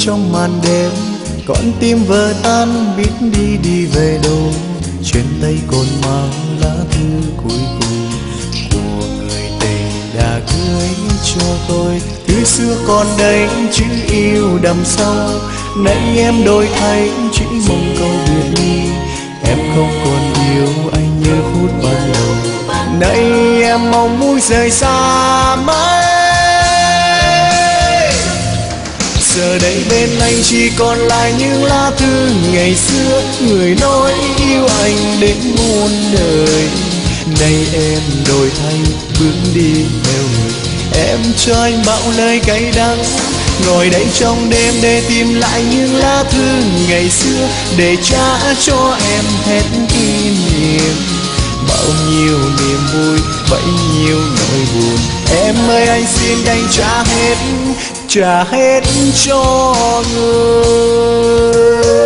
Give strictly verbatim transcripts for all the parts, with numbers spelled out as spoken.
trong màn đêm, con tim vỡ tan biết đi đi về đâu. Trên tay còn mang lá thư cuối cùng của người tình đã gửi cho tôi. Thư xưa còn đây chữ yêu đậm sâu, nay em đổi thay chỉ mong câu biệt ly. Em không còn yêu anh như phút ban đầu, nay em mong muốn rời xa mãi. Giờ đây bên anh chỉ còn lại những lá thư ngày xưa, người nói yêu anh đến muôn đời. Nay em đổi thay bước đi theo người, em cho anh bao lời cay đắng. Ngồi đây trong đêm để tìm lại những lá thư ngày xưa, để trả cho em hết kỷ niệm. Bao nhiêu niềm vui, bấy nhiêu nỗi buồn, em ơi anh xin anh trả hết, trả hết cho người.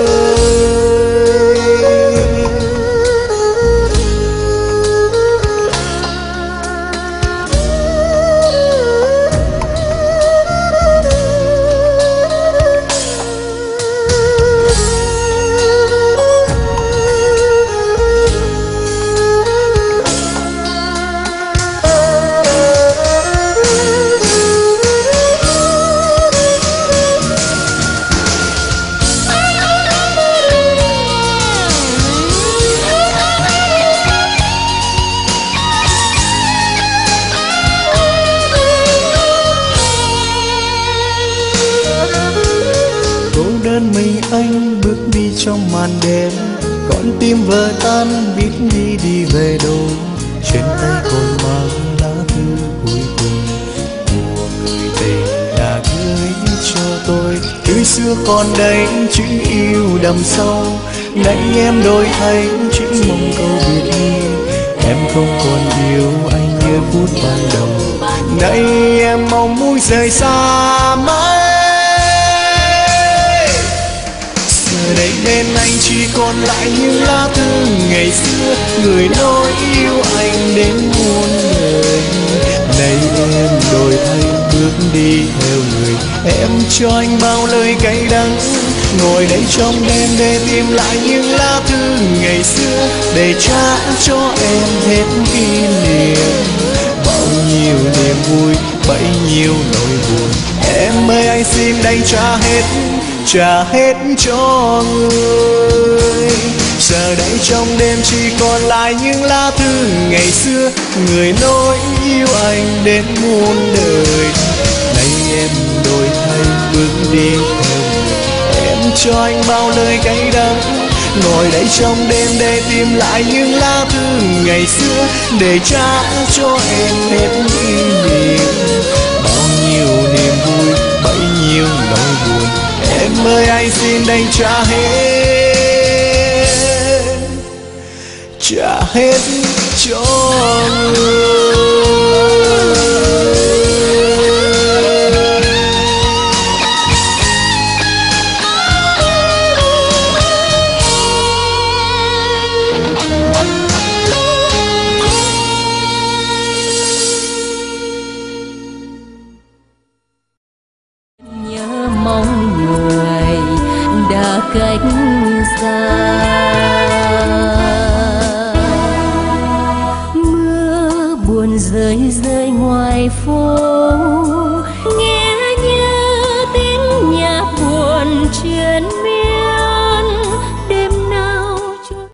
Mình anh bước đi trong màn đêm, con tim vỡ tan biết đi đi về đâu. Trên tay còn mang lá thư cuối cùng của người tình đã gửi cho tôi. Thư xưa còn đây chữ yêu đậm sâu, nay em đổi thay chỉ mong câu biệt ly. Em không còn yêu anh như phút ban đầu, nay em mong muốn rời xa mãi. Giờ đây bên anh chỉ còn lại những lá thư ngày xưa, người nói yêu anh đến muôn đời. Nay em đổi thay bước đi theo người, em cho anh bao lời cay đắng. Ngồi đây trong đêm để tìm lại những lá thư ngày xưa, để trả cho em hết kỷ niệm. Bao nhiêu niềm vui, bấy nhiêu nỗi buồn, em ơi anh xin anh trả hết, trả hết cho người. Giờ đây trong đêm chỉ còn lại những lá thư ngày xưa, người nói yêu anh đến muôn đời. Nay em đổi thay bước đi theo người, em cho anh bao lời cay đắng. Ngồi đây trong đêm để tìm lại những lá thư ngày xưa, để trả cho em hết kỷ niệm. Bao nhiêu niềm vui, bấy nhiêu nỗi buồn, em ơi anh xin anh trả hết, trả hết cho người. Cách xa mưa buồn rơi rơi ngoài phố, nghe như tiếng nhạc buồn truyền miên.